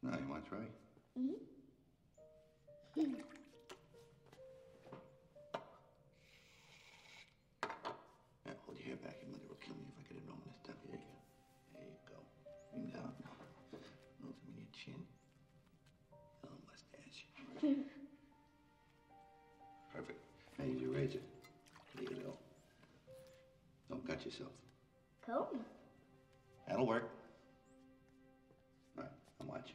Now you want to try? Mm-hmm. Yeah, hold your hair back. Your mother will kill me if I get it wrong this time. There you go. There you go. Bring down. Nose in your chin. A little mustache. Perfect. Now use your razor. There you go. Don't cut yourself. Cool. That'll work. All right, I'm watching.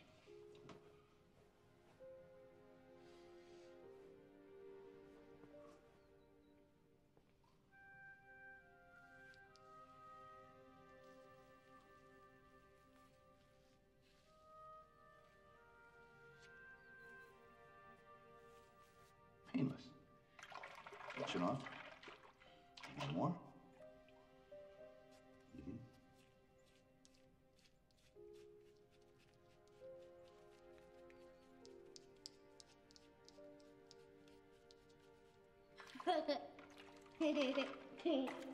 Painless. Touch it off. One more. Hehehe